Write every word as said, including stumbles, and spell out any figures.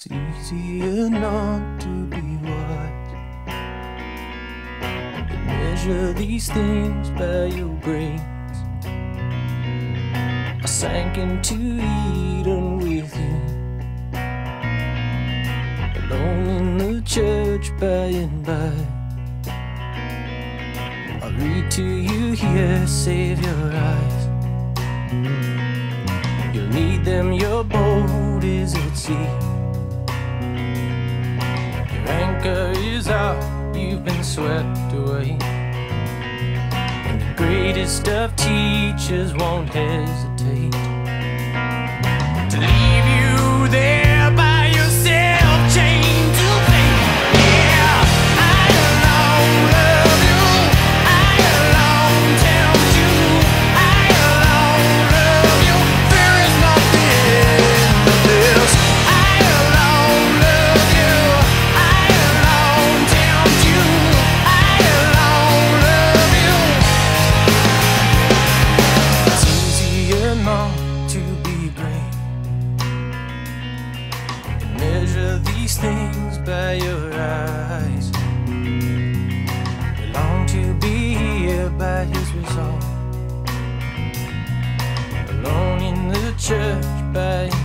It's easier not to be wise and measure these things by your brains. I sank into Eden with you, alone in the church by and by. I'll read to you here, save your eyes. You'll need them, your boat is at sea. Your anchor is out, you've been swept away. And the greatest of teachers won't hesitate to leave you there by yourself, chained to fate. Yeah, I alone love you, I alone tempt you, I alone love you. There is nothing but this. I alone love you, I alone tempt you, I alone love you. It's easier not to be brave and measure these things by your eyes. We long to be here by his resolve, alone in the church by